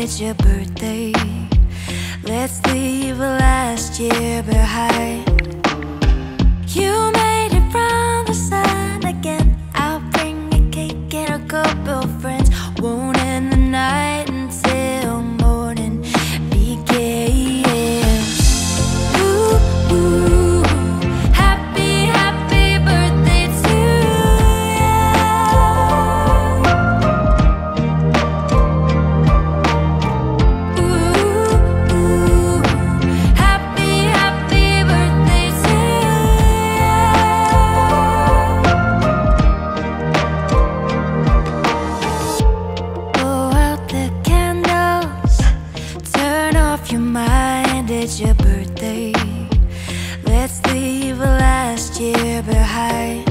it's your birthday. Let's leave last year behind. You made it from the sun again. I'll bring a cake and a couple friends. Won't end the night until morning begins. Ooh, ooh, happy, happy birthday to you. Ooh, ooh, happy, happy birthday to you. Blow out the candles, turn off your mind, it's your birthday. Let's leave last year behind.